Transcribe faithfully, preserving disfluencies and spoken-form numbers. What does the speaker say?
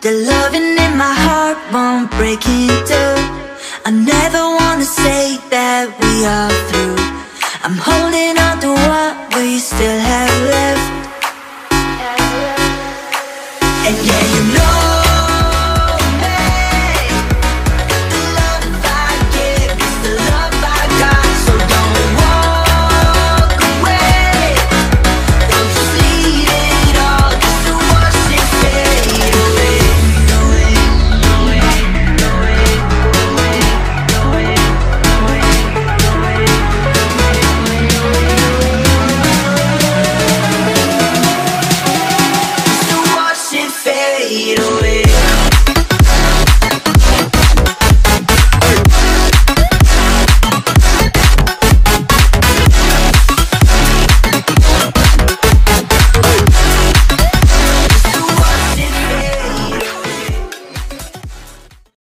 The loving in my heart won't break it through. I never wanna say that we are through. I'm holding on to what we still have left. And yeah, you know me, the love I give is the love I got. So don't walk away, don't just leave it all just to watch it fade away. Just to watch it fade away.